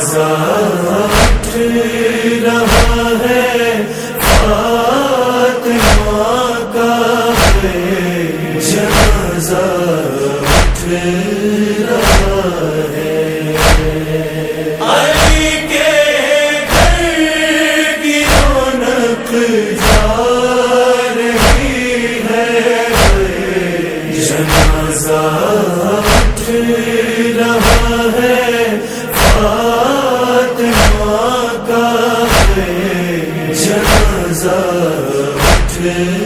جنازہ اٹھ رہا ہے فاطمہ کا ہے، جنازہ اٹھ رہا ہے، علی کے گھر کی رونق جا رہی ہے، جنازہ اٹھ رہا ہے فاطمہ کا ہے، جنازہ اٹھ